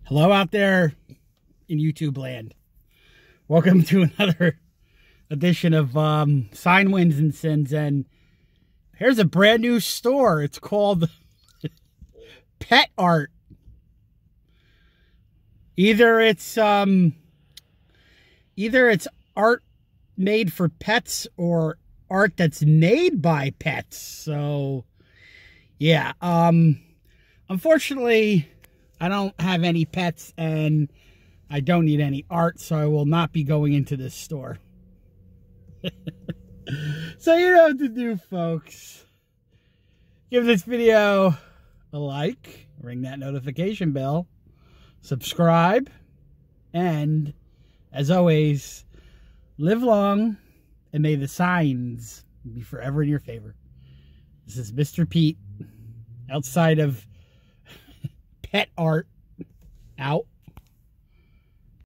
Hello out there in YouTube land. Welcome to another edition of Sign Wins and Sins. And here's a brand new store. It's called Pet Art. Either it's art made for pets or art that's made by pets. So yeah, unfortunately I don't have any pets and I don't need any art, so I will not be going into this store. So you know what to do, folks. Give this video a like, ring that notification bell, subscribe, and as always, live long and may the signs be forever in your favor. This is Mr. Pete, outside of Pet Art, out.